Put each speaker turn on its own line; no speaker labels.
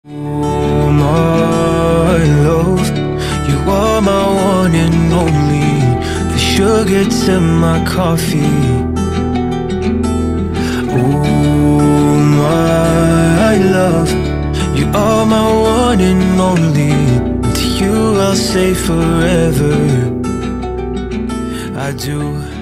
Oh, my love, you are my one and only, the sugar to my coffee. Oh, my love, you are my one and only, and to you I'll say forever, I do.